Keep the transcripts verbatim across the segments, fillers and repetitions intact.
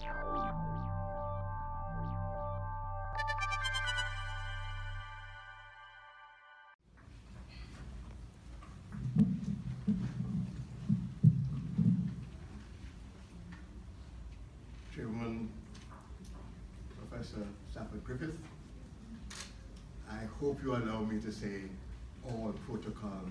Chairman Professor Stafford Griffith, I hope you allow me to say all protocol.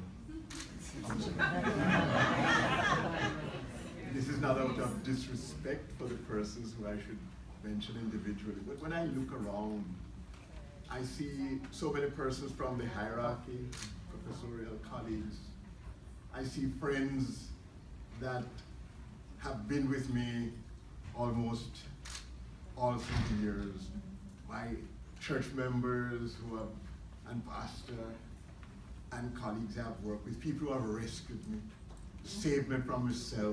This is not out of disrespect for the persons who I should mention individually, but when I look around, I see so many persons from the hierarchy, professorial colleagues. I see friends that have been with me almost all through the years. My church members who have, and pastor, and colleagues I've worked with, people who have rescued me, saved me from myself.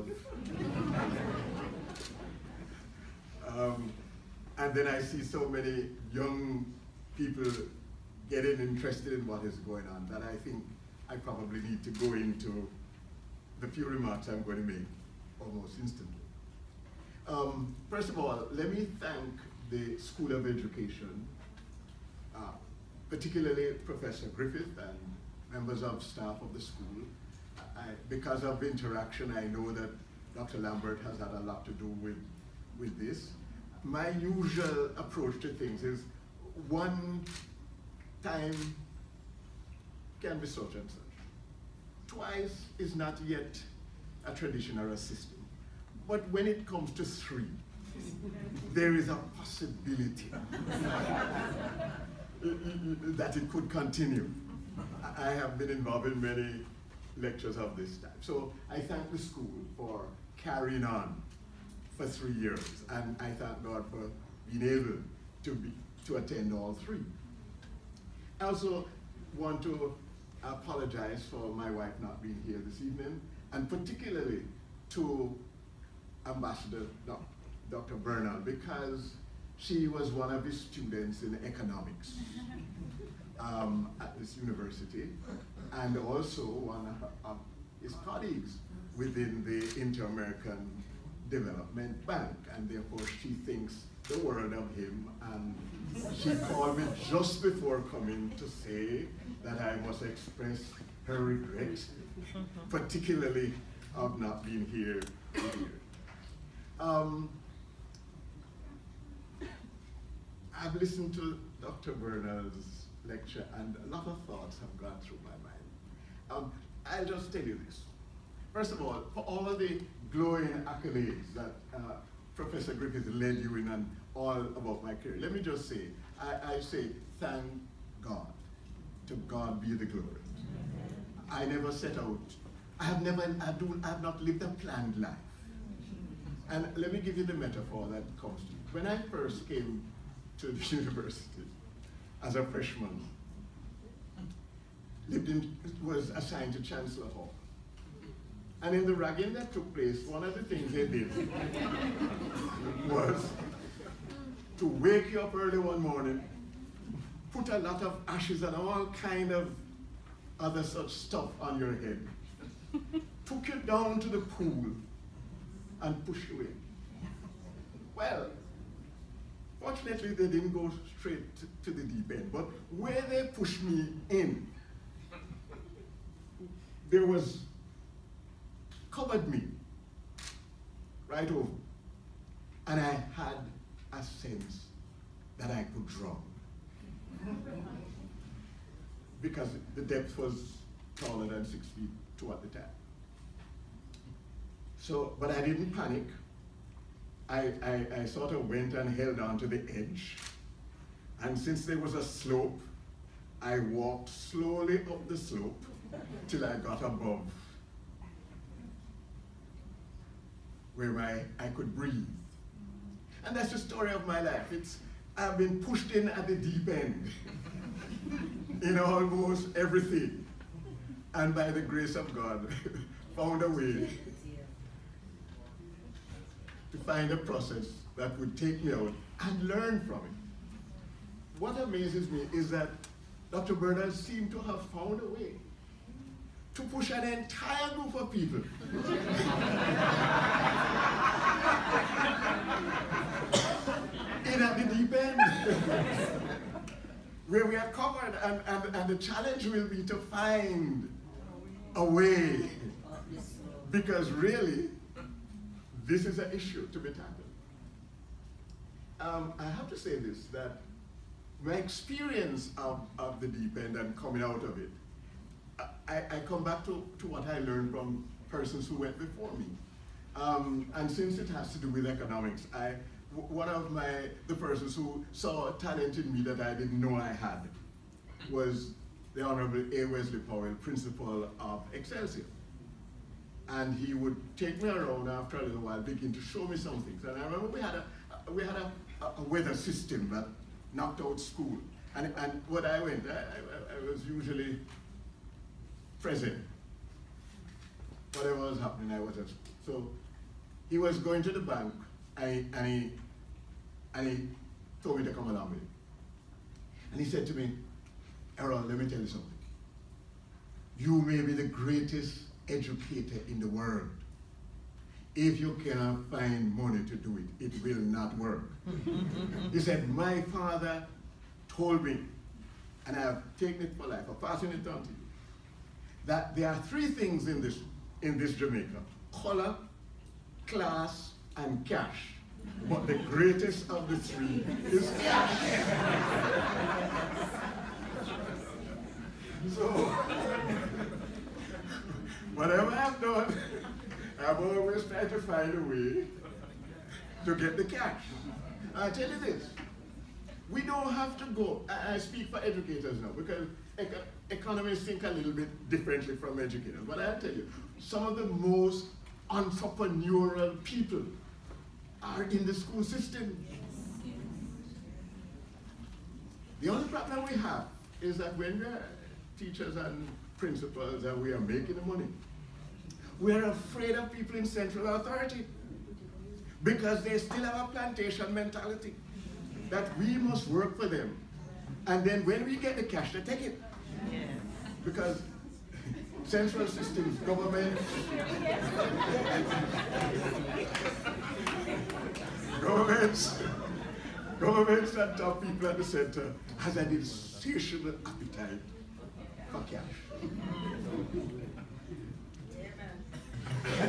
um, and then I see so many young people getting interested in what is going on that I think I probably need to go into the few remarks I'm going to make almost instantly. Um, first of all, let me thank the School of Education, uh, particularly Professor Griffith and members of staff of the school. I, because of interaction, I know that Doctor Lambert has had a lot to do with, with this. My usual approach to things is one time can be such and such. Twice is not yet a tradition or a system. But when it comes to three, there is a possibility that it could continue. I have been involved in many lectures of this type. So I thank the school for carrying on for three years, and I thank God for being able to, be, to attend all three. I also want to apologize for my wife not being here this evening, and particularly to Ambassador Doctor Bernal, because she was one of his students in economics um, at this university, and also one of his colleagues within the Inter-American Development Bank, and therefore she thinks the world of him, and she called me just before coming to say that I must express her regret, particularly of not being here here. Um, I've listened to Doctor Bernal's lecture, and a lot of thoughts have gone through my mind. Um, I'll just tell you this. First of all, for all of the glowing accolades that uh, Professor Griffith led you in and all about my career, let me just say, I, I say thank God. To God be the glory. I never set out, I have never, I, do, I have not lived a planned life. And let me give you the metaphor that comes to me. When I first came to the university as a freshman, lived in, was assigned to Chancellor Hall. And in the ragging that took place, one of the things they did was to wake you up early one morning, put a lot of ashes and all kind of other such stuff on your head, took you down to the pool, and push you in. Well, fortunately they didn't go straight to, to the deep end, but where they pushed me in, there was, covered me right over, and I had a sense that I could drown. Because the depth was taller than six feet two at the time. So, but I didn't panic. I, I, I sort of went and held on to the edge. And since there was a slope, I walked slowly up the slope till I got above where my, I could breathe. And that's the story of my life. It's, I've been pushed in at the deep end in almost everything. And by the grace of God, found a way to find a process that would take me out and learn from it. What amazes me is that Doctor Bernal seemed to have found a way to push an entire group of people deep end where we are covered, and, and, and the challenge will be to find a way, because really, this is an issue to be tackled. Um, I have to say this, that my experience of, of the deep end and coming out of it, I, I come back to, to what I learned from persons who went before me. Um, and since it has to do with economics, I, one of my, the persons who saw a talent in me that I didn't know I had was the Honorable A. Wesley Powell, principal of Excelsior. And he would take me around after a little while, begin to show me some things. And I remember we had a, we had a, a weather system that knocked out school. And, and when I went, I, I, I was usually present. Whatever was happening, I was at school. So he was going to the bank, and he, and he, and he told me to come along with him. And he said to me, Errol, let me tell you something. You may be the greatest educator in the world. If you cannot find money to do it, it will not work. He said, my father told me, and I have taken it for life, I'm passing it on to you, that there are three things in this, in this Jamaica: color, class, and cash. But the greatest of the three is cash. So, whatever I've done, I've always tried to find a way to get the cash. I tell you this, we don't have to go, I, I speak for educators now, because eco economists think a little bit differently from educators, but I'll tell you, some of the most entrepreneurial people are in the school system. The only problem we have is that when we are teachers and principals and we are making the money, we are afraid of people in central authority because they still have a plantation mentality that we must work for them. And then when we get the cash, they take it. Because central systems, government, governments, governments and top people at the center has an insatiable appetite for cash. I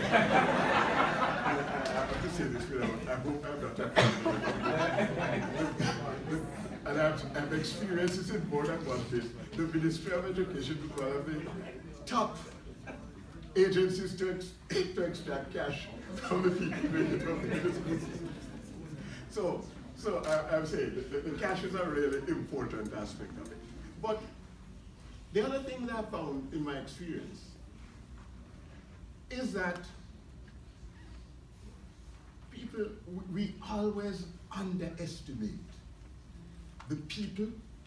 have to say this without, I hope I'm not and I've, I've experienced this in more than one place. The Ministry of Education is one of the top agencies to, ex to extract cash from the people making it up in the schools. So, so I, I'm saying the, the cash is a really important aspect of it. But the other thing that I found in my experience is that people, we always underestimate the people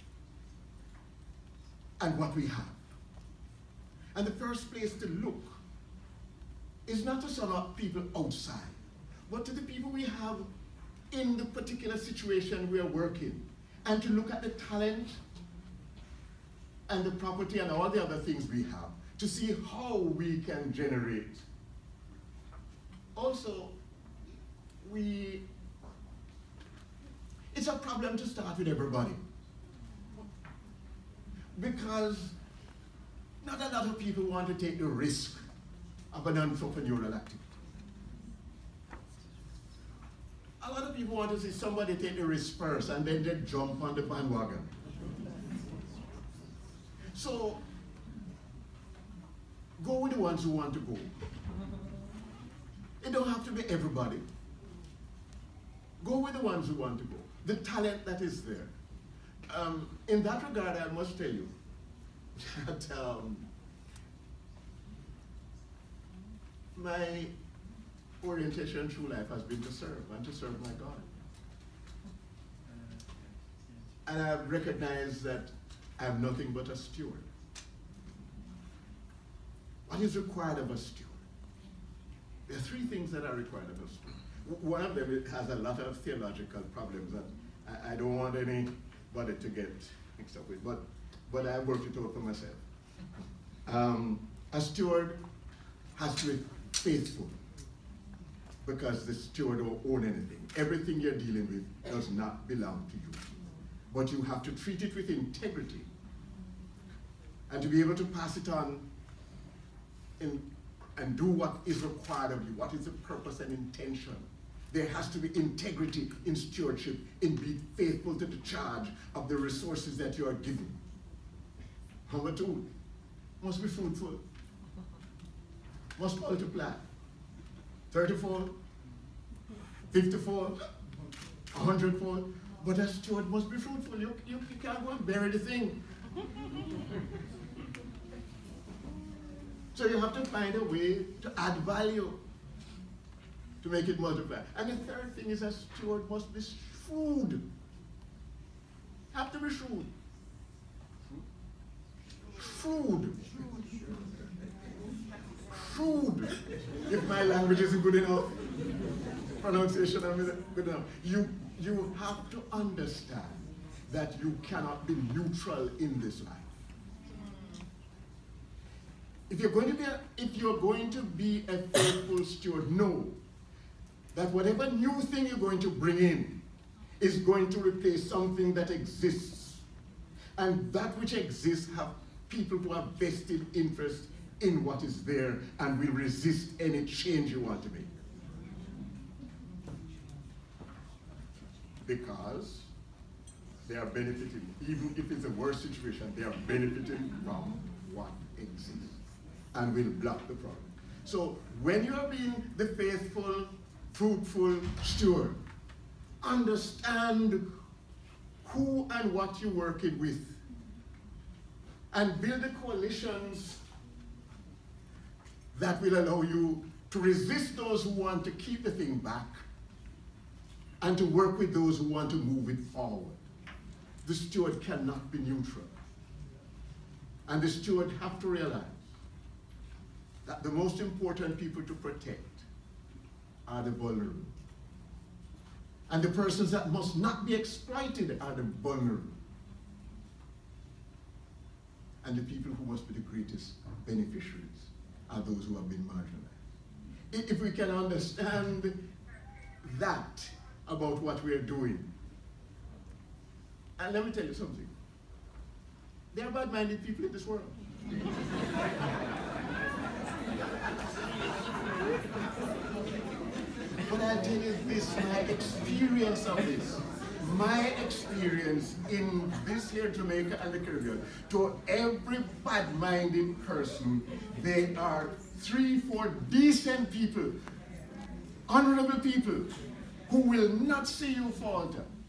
and what we have. And the first place to look is not to some of people outside, but to the people we have in the particular situation we are working, and to look at the talent and the property and all the other things we have to see how we can generate. Also, we, it's a problem to start with everybody, because not a lot of people want to take the risk of an entrepreneurial activity. A lot of people want to see somebody take the risk first and then they jump on the bandwagon. So, go with the ones who want to go. It don't have to be everybody. Go with the ones who want to go. The talent that is there. Um, in that regard, I must tell you that um, my orientation through life has been to serve and to serve my God. And I've recognized that I'm nothing but a steward. What is required of a steward? There are three things that are required of a steward. One of them has a lot of theological problems that I, I don't want anybody to get mixed up with, but, but I worked it out for myself. Um, a steward has to be faithful. because the steward don't own anything. Everything you're dealing with does not belong to you. But you have to treat it with integrity and to be able to pass it on in, and do what is required of you. What is the purpose and intention? There has to be integrity in stewardship, in being faithful to the charge of the resources that you are given. Number two, must be fruitful, must multiply. thirty-fold, fifty-fold, one hundred-fold, but a steward must be fruitful. You, you, you can't go and bury the thing. So you have to find a way to add value, to make it multiply. And the third thing is a steward must be shrewd. Have to be shrewd. Shrewd. Shrewd. If my language isn't good enough, pronunciation isn't good enough. You, you have to understand that you cannot be neutral in this life. If you're going to be a, if you're going to be a faithful steward, know that whatever new thing you're going to bring in is going to replace something that exists. And that which exists have people who have vested interest in what is there and will resist any change you want to make. Because they are benefiting, even if it's a worse situation, they are benefiting from what exists and will block the problem. So when you are being the faithful, fruitful steward, understand who and what you're working with and build the coalitions that will allow you to resist those who want to keep the thing back and to work with those who want to move it forward. The steward cannot be neutral. And the steward have to realize that the most important people to protect are the vulnerable. And the persons that must not be exploited are the vulnerable. And the people who must be the greatest beneficiaries are those who have been marginalized. If we can understand that about what we are doing, and let me tell you something, there are bad-minded people in this world. But I'll tell you this, my experience of this, my experience in this here Jamaica and the Caribbean, to every bad-minded person, there are three, four decent people, honorable people, who will not see you falter.